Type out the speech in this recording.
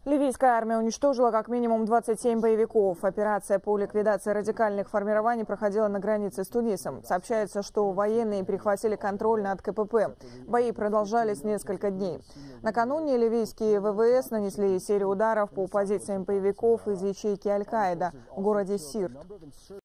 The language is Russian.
Ливийская армия уничтожила как минимум 27 боевиков. Операция по ликвидации радикальных формирований проходила на границе с Тунисом. Сообщается, что военные перехватили контроль над КПП. Бои продолжались несколько дней. Накануне ливийские ВВС нанесли серию ударов по позициям боевиков из ячейки Аль-Каида в городе Сирт.